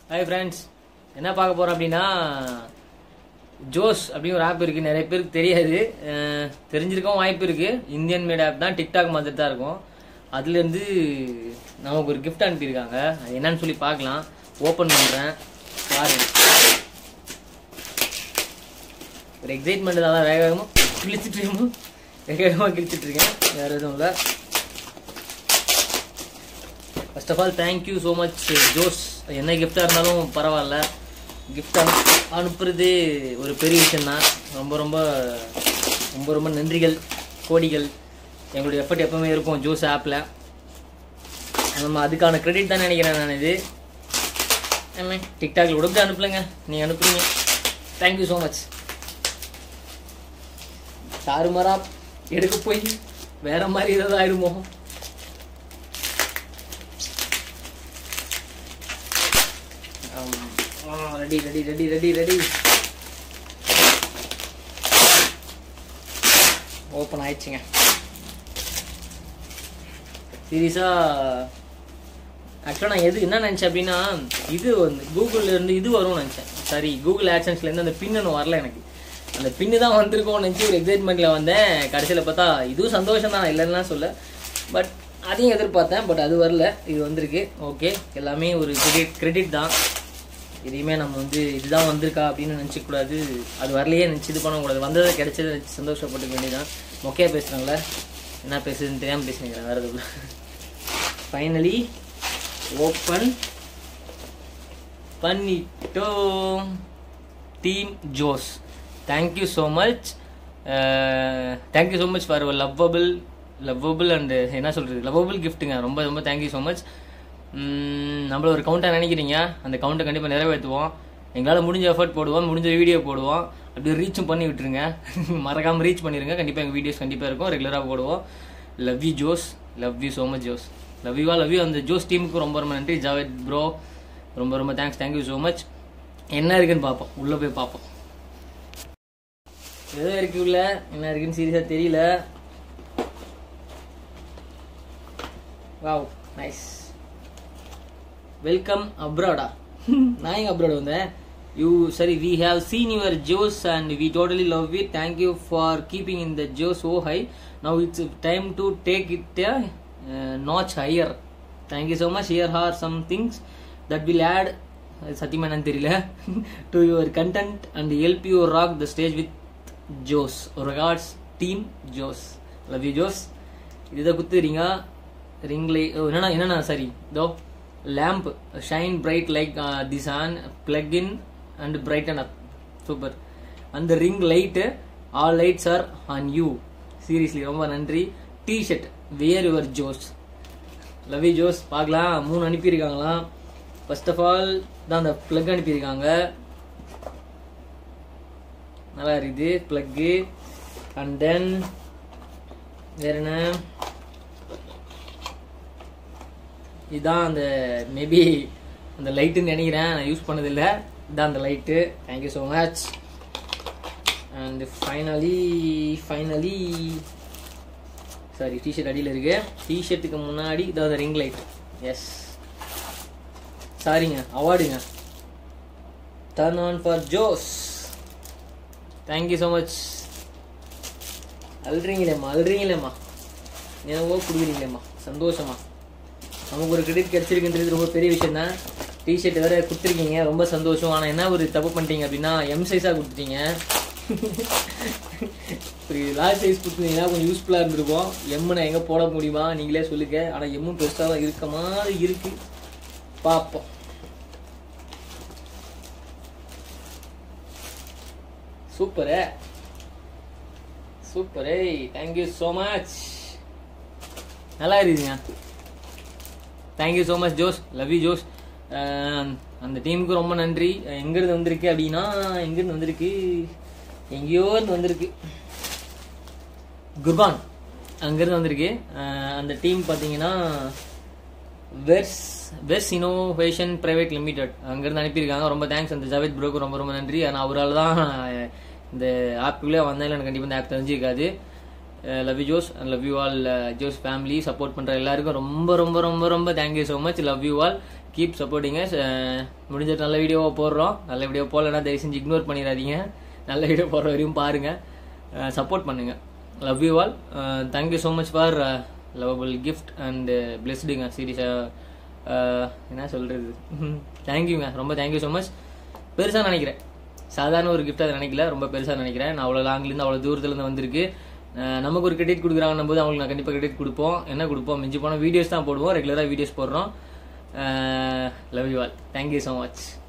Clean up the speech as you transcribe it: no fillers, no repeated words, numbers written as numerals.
Hi friends, என்ன பார்க்க போகிறோம் அப்படின்னா, ஜோஸ் அப்படின்னு ஒரு ஆப் இருக்குது. நிறைய பேருக்கு தெரியாது, தெரிஞ்சிருக்கவும் வாய்ப்பு இருக்குது. இந்தியன் மேட் ஆப் தான், டிக்டாக் மாதிரி தான் இருக்கும். அதுலேருந்து நமக்கு ஒரு கிஃப்ட் அனுப்பியிருக்காங்க. அது என்னன்னு சொல்லி பார்க்கலாம். ஓப்பன் பண்ணுறேன், பாருங்க. ஒரு எக்ஸைட்மெண்ட் தான், வேகமாக கிழிச்சிட்ருக்கேன், வேறு எதுவும் இல்லை. First of all thank you so much Josh. என்ன கிஃப்டாக இருந்தாலும் பரவாயில்ல, கிஃப்ட் அனுப்புறது ஒரு பெரிய விஷயந்தான். ரொம்ப ரொம்ப ரொம்ப ரொம்ப நன்றிகள், கோடிகள். எங்களுடைய எஃபர்ட் எப்பவுமே இருக்கும் ஜோஸ் ஆப்பில். நம்ம அதுக்கான கிரெடிட் தான் நினைக்கிறேன் நான். இது என்ன டிக்டாக்ல கூட அனுப்பலைங்க, நீங்கள் அனுப்புறீங்க. Thank you so much. தாறுமாறா எடுக்க போய் வேற மாதிரி ஏதாவது ஆயிடுமோ. Ready ready ready ready ready open ஆயிடுச்சுங்க. சீரியஸா ஆக்சுவலாக நான் என்ன நினச்சேன் அப்படின்னா, இது வந்து கூகுளில் இருந்து இது வரும்னு நினச்சேன். சரி, கூகுள் ஆட்சன்ஸ்லேருந்து அந்த பின்னு ஒன்று வரல. எனக்கு அந்த பின்னு தான் வந்திருக்கோம்னு நினச்சி ஒரு எக்ஸைட்மெண்ட்டில் வந்தேன். கடைசியில் பார்த்தா இதுவும் சந்தோஷம் தான், இல்லைன்னா சொல்ல. பட் அதையும் எதிர்பார்த்தேன், பட் அது வரல. இது வந்திருக்கு. ஓகே, எல்லாமே ஒரு கிரெடிட் தான். இதையுமே நம்ம வந்து இதுதான் வந்திருக்கா அப்படின்னு நினச்சிக்கூடாது. அது வரலையே நினச்சி இது பண்ணக்கூடாது. வந்ததை கிடைச்சதை நினச்சி சந்தோஷப்பட்டுக்க வேண்டியதான். மொக்கையாக பேசுகிறாங்களே, என்ன பேசுறதுன்னு தெரியாமல் பேசுனீங்களா, வேறு எதுவும். ஃபைனலி ஓப்பன் பண்ணிட்டோம். Team Josh, thank you so much. Thank you so much for lovable and என்ன சொல்கிறது, லவ்வபிள் கிஃப்ட்டுங்க. ரொம்ப ரொம்ப தேங்க்யூ ஸோ மச். நம்மள ஒரு கவுண்ட்டாக நினைக்கிறீங்க, அந்த கவுண்ட்டை கண்டிப்பாக நிறைவேற்றுவோம். எங்களால் முடிஞ்ச எஃபர்ட் போடுவோம், முடிஞ்ச வீடியோ போடுவோம். அப்படி ரீச்சும் பண்ணி விட்டுருங்க, மறக்காமல் ரீச் பண்ணிடுங்க. கண்டிப்பாக எங்கள் வீடியோஸ் கண்டிப்பாக இருக்கும், ரெகுலராக போடுவோம். Love you Josh, love you so much Josh. Love you. அந்த ஜோஸ் டீமுக்கு ரொம்ப ரொம்ப நன்றி. ஜாவேத் ப்ரோ, ரொம்ப ரொம்ப தேங்க்ஸ். Thank you so much. என்ன இருக்குன்னு பார்ப்போம், உள்ளே போய் பார்ப்போம். ஏதோ இருக்கு உள்ள, என்ன இருக்குன்னு சீரியஸாக தெரியல. Wow, nice. வெல்கம் அப்ராடா. நான் எங்க அப்ராட் வந்தேன். We have seen your Joes and we totally love it. Thank you for keeping in the Joes so high. Now it's time to take it a notch higher. Thank you so much. Here are some things that will add சத்தியமானு தெரியல to your content and help you rock the stage with Joes. Regards team Joes. Love you Joes. இதுதான் குத்துறீங்க. Ring light என்னன்னா சரி, இதோ lamp shine bright like the sun, plug in and brighten up. Super. And the ring light, all lights are on you. Seriously ரொம்ப நன்றி. T-shirt, wear your Joes. Love you Joes. பார்க்கலாம், 3 அனுப்பியிருக்காங்களாம். First of all தான் அந்த plug அனுப்பியிருக்காங்க. நல்லா இருக்குது பிளக்கு. And then வேற என்ன, இதுதான் அந்த மேபி அந்த லைட்டுன்னு நினைக்கிறேன், நான் யூஸ் பண்ணதில்லை. இதுதான் அந்த light. Thank you so much. And finally sorry, T shirt அடியில் இருக்கு. டிஷர்ட்டுக்கு முன்னாடி இதாவது ரிங் லைட். எஸ், சாரிங்க, அவார்டுங்க. Turn on for Josh. Thank you so much. அல்றீங்களேம்மா என்னவோ கொடுக்குறீங்களேம்மா, சந்தோஷமா. நமக்கு ஒரு கிரெடிட் கிடைச்சிருக்குன்றது ரொம்ப பெரிய விஷயம் தான். டிஷர்ட் வேற கொடுத்துருக்கீங்க, ரொம்ப சந்தோஷம். ஆனால் என்ன ஒரு தப்பு பண்ணிட்டீங்க அப்படின்னா, எம் சைஸாக கொடுத்துட்டீங்க. லார்ஜ் சைஸ் கொடுத்துருந்தீங்கன்னா கொஞ்சம் யூஸ்ஃபுல்லாக இருந்திருக்கும். எம்முன்னா எங்கே போட முடியுமா நீங்களே சொல்லுங்க. ஆனால் எம்மும் பெருசாக தான் இருக்க மாதிரி இருக்கு, பார்ப்போம். சூப்பரே, தேங்க்யூ ஸோ மச். நல்லா இருக்குதுங்க. Thank you so much Josh. Love you Josh. அந்த டீமுக்கு ரொம்ப நன்றி. எங்கேருந்து வந்திருக்கு அப்படின்னா, எங்கேயோ இருந்து வந்திருக்கு, குர்பான் அங்கேருந்து வந்திருக்கு. அந்த டீம் பார்த்தீங்கன்னா வெர்ஸ் இனோவேஷன் பிரைவேட் லிமிடெட், அங்கேருந்து அனுப்பியிருக்காங்க. ரொம்ப தேங்க்ஸ். அந்த ஜாவேத் ப்ரோக்கு ரொம்ப ரொம்ப நன்றி. ஆனால் அவரால் தான் இந்த ஆப்புக்குள்ளே வந்தாலும் எனக்கு கண்டிப்பாக இந்த ஆப் தெரிஞ்சிருக்காது. Love you Josh and love you all Josh family. Support பண்ணுற எல்லாருக்கும் ரொம்ப ரொம்ப ரொம்ப ரொம்ப thank you so much. Love you all. Keep சப்போர்ட்டிங்க. முடிஞ்ச நல்ல வீடியோவை போடுறோம். நல்ல வீடியோ போடலன்னா தயவு செஞ்சு இக்னோர் பண்ணிடாதீங்க. நல்ல வீடியோ போடுற வரையும் பாருங்கள், சப்போர்ட் பண்ணுங்கள். Love you all. Thank you so much for lovable gift and பிளெஸ்டுங்க சீரியஸாக. என்ன சொல்கிறது, தேங்க்யூங்க, ரொம்ப தேங்க்யூ ஸோ மச். பெருசாக நினைக்கிறேன், சாதாரண ஒரு கிஃப்ட் அதை நினைக்கல, ரொம்ப பெருசாக நினைக்கிறேன். நான் அவ்வளோ லாங்லேருந்து அவ்வளோ தூரத்துலேருந்து வந்திருக்கு. நமக்கு ஒரு கிரெடிட் கொடுக்குறாங்கன்னும் போது அவங்களுக்கு நான் கண்டிப்பாக கிரெடிட் கொடுப்போம். என்ன கொடுப்போம், மிஞ்சி போனால் வீடியோஸ் தான் போடுவோம், ரெகுலராக வீடியோஸ் போடுறோம். Love you all. Thank you so much.